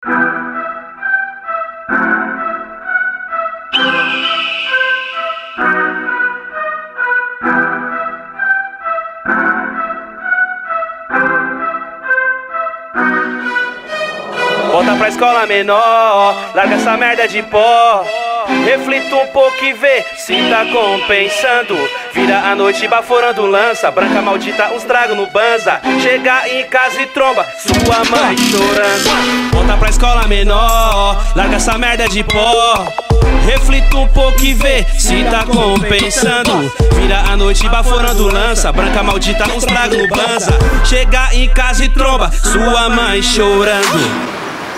Volta pra escola menor, larga essa merda de pó. Reflita um pouco e vê se tá compensando. Vira a noite baforando lança, branca maldita uns trago no banza. Chega em casa e tromba sua mãe chorando. Volta pra escola menor, larga essa merda de pó. Reflita um pouco e vê se tá compensando. Vira a noite baforando lança, branca maldita uns trago no banza. Chega em casa e tromba sua mãe chorando.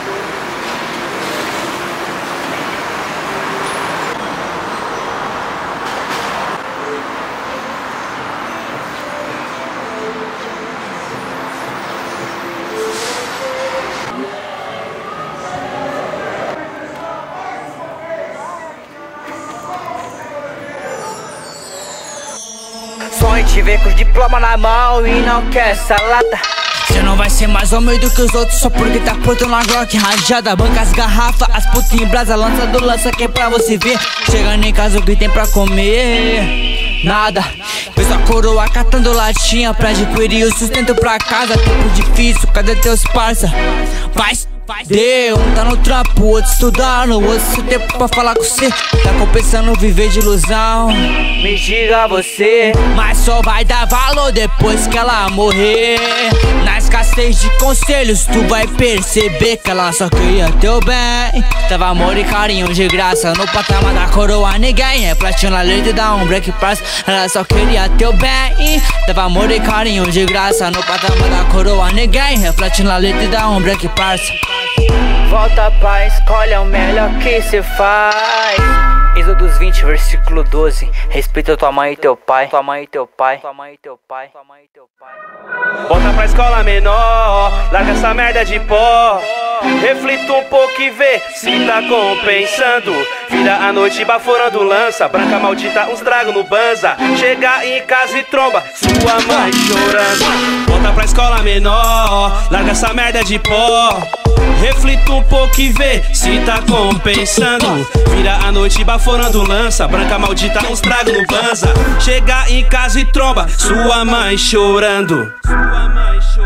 Sonho te ver com os diploma na mão e não quer essa lata. Cê não vai ser mais homem do que os outros só porque tá pronto na Glock rajada. Banca as garrafas, as putas em brasa, lança do lança que é pra você ver. Chegando em casa o que tem pra comer? Nada. Fez a coroa catando latinha pra adquirir o sustento pra casa. Tempo difícil, cadê teus parça? Deu, um tá no trampo, outro estudando, outro sem tempo pra falar com cê. Tá compensando viver de ilusão, me diga você. Mas só vai dar valor depois que ela morrer. Na escassez de conselhos tu vai perceber que ela só queria teu bem. Dava amor e carinho de graça, no patamar da coroa ninguém é platina leite da um break price. Ela só queria teu bem. Dava amor e carinho de graça, no patamar da coroa ninguém é platina leite da um break price. Volta pra escola, é o melhor que cê faz. Êxodo 20, versículo 12. Respeita tua mãe e teu pai. Tua mãe e teu pai. Tua mãe e teu pai. Tua mãe e teu pai. Volta pra escola menor, larga essa merda de pó. Reflita um pouco e vê se tá compensando. Vira a noite baforando lança, branca maldita uns trago no banza. Chega em casa e tromba sua mãe chorando. Volta pra escola menor, larga essa merda de pó. Reflita um pouco e vê se tá compensando. Vira a noite baforando lança, branca maldita uns trago no banza. Chega em casa e tromba sua mãe chorando. Sua mãe chorando.